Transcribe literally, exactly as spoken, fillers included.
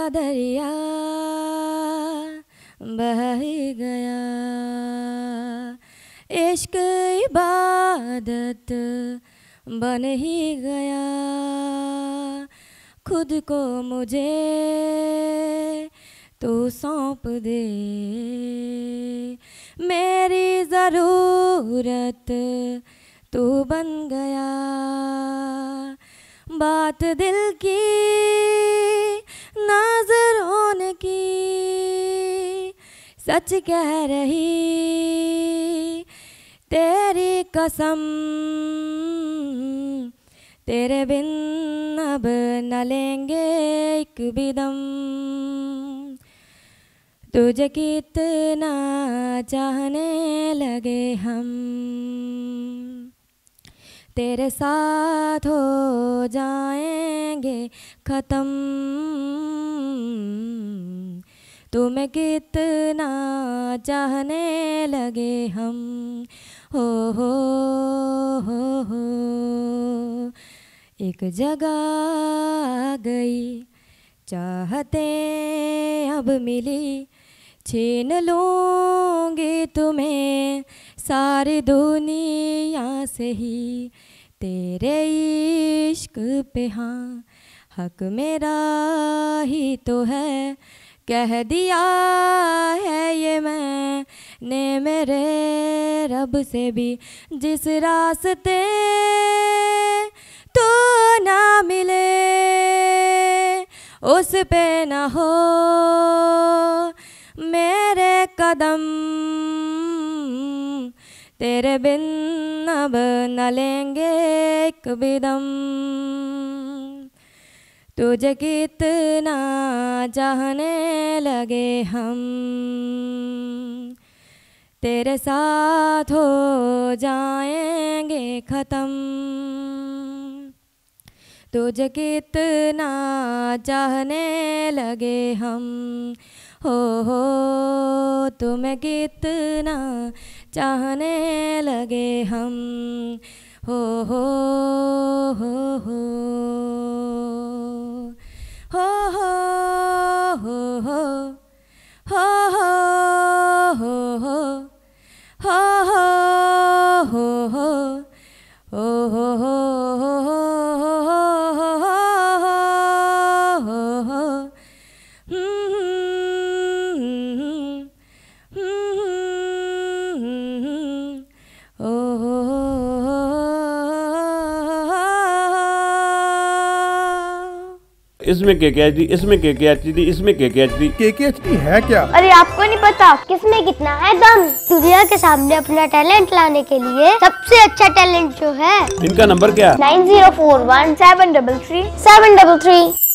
दरिया बह ही गया, इश्क इबादत बन ही गया। खुद को मुझे तू सौंप दे, मेरी ज़रूरत तू बन गया। बात दिल की नज़रों ने की, सच कह रही तेरी कसम। तेरे बिन अब न लेंगे एक भी दम, तुझे कितना चाहने लगे हम। तेरे साथ हो जाएंगे ख़त्म, तुम्हें कितना चाहने लगे हम। हो हो हो हो एक जगह आ गई चाहते अब मिली, छीन लूँगी तुम्हें सारी दुनिया से ही। तेरे इश्क पे हाँ हक मेरा ही तो है, कह दिया है ये मैंने मेरे रब से भी। जिस रास्ते तू ना मिले उस पे ना हो मेरे कदम, तेरे बिन अब न लेंगे एक भी दम। तुझे कितना चाहने लगे हम, तेरे साथ हो जाएंगे ख़त्म। तुझे कितना चाहने लगे हम, हो हो तुम्हें कितना चाहने लगे हम। हो हो हो हो हो हो हो हो हो हो हो हो हो हो हो इसमें के के एच डी, इसमें के के एच डी, इसमें के के एच डी। के के एच डी है क्या? अरे आपको नहीं पता किसमें कितना है दम। दुनिया के सामने अपना टैलेंट लाने के लिए सबसे अच्छा टैलेंट जो है, इनका नंबर क्या? Nine zero four one seven double three seven double three.